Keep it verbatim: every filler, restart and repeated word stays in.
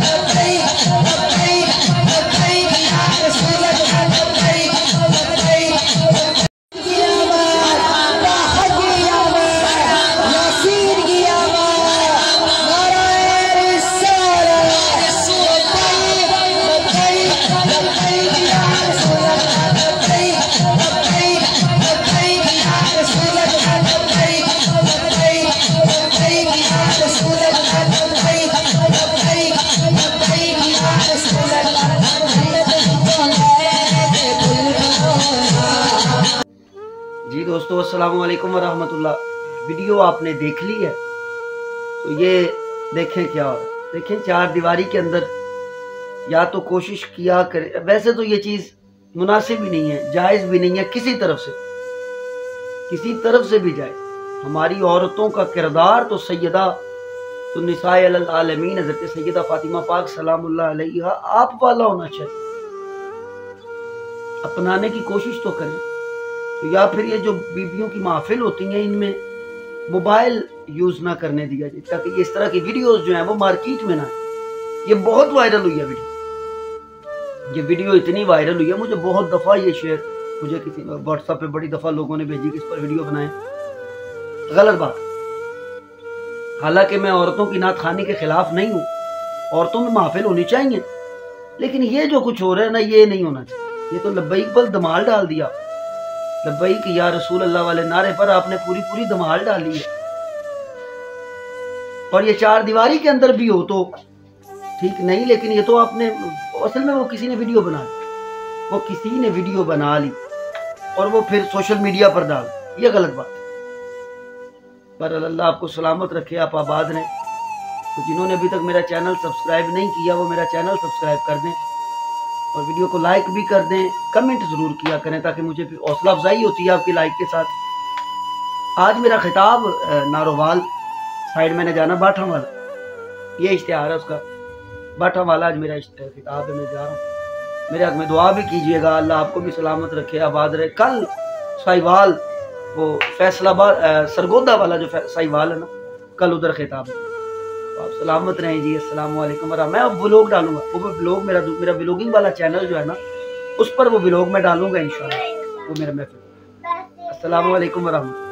जी दोस्तों, अस्सलाम वालेकुम वरहमतुल्लाह। वीडियो आपने देख ली है तो ये देखें क्या हो रहा है। देखें, चार दीवारी के अंदर या तो कोशिश किया करे, वैसे तो ये चीज़ मुनासिब ही नहीं है, जायज़ भी नहीं है किसी तरफ से, किसी तरफ से भी जायज़। हमारी औरतों का किरदार तो सैयदा तो निसाए अल आलमीन हज़रत सैयदा फातिमा पाक सलामुल्लाह अलैहा आप वाला होना चाहिए। अपनाने की कोशिश तो करें। तो या फिर ये जो बीबियों की महफिल होती हैं इनमें मोबाइल यूज़ ना करने दिया जाए, ताकि ये इस तरह की वीडियोस जो हैं वो मार्केट में ना आए। ये बहुत वायरल हुई है वीडियो, ये वीडियो इतनी वायरल हुई है, मुझे बहुत दफ़ा ये शेयर मुझे किसी व्हाट्सएप पे बड़ी दफ़ा लोगों ने भेजी कि इस पर वीडियो बनाएं। गलत बात। हालांकि मैं औरतों की नात खानी के खिलाफ नहीं हूँ, औरतों में महफिल होनी चाहिए, लेकिन ये जो कुछ हो रहा है ना, ये नहीं होना चाहिए। ये तो लब्बैक पर धमाल डाल दिया, लब्बैक या रसूल अल्लाह वाले नारे पर आपने पूरी पूरी धमाल डाली है। और ये चार दीवारी के अंदर भी हो तो ठीक नहीं, लेकिन ये तो आपने असल में वो किसी ने वीडियो बना ली, वो किसी ने वीडियो बना ली और वो फिर सोशल मीडिया पर डाल, ये गलत बात है। पर अल्लाह आपको सलामत रखे, आप आबाद रहें। तो जिन्होंने अभी तक मेरा चैनल सब्सक्राइब नहीं किया वो मेरा चैनल सब्सक्राइब कर दें और वीडियो को लाइक भी कर दें, कमेंट ज़रूर किया करें ताकि मुझे भी हौसला अफजाई होती है आपकी लाइक के साथ। आज मेरा खिताब नारोवाल साइड मैंने जाना बाठा वाला, ये इश्तिहार है उसका, बाठा वाला आज मेरा खिताब है, मैं जा रहा हूँ। मेरे हक में दुआ भी कीजिएगा, अल्लाह आपको भी सलामत रखे, आबाद रहे। कल साहिवाल वो फैसलाबाद सरगोदा वाला जो साहिवाल है ना, कल उधर खिताब है। तो आप सलामत रहें जी। अस्सलाम वालेकुम। मैं अब व्लॉग डालूंगा, वो व्लॉग मेरा मेरा व्लॉगिंग वाला चैनल जो है ना, उस पर वो व्लॉग मैं डालूंगा इंशाल्लाह, वो मेरा महफिल। अस्सलाम वालेकुम वरहमतुल्लाह।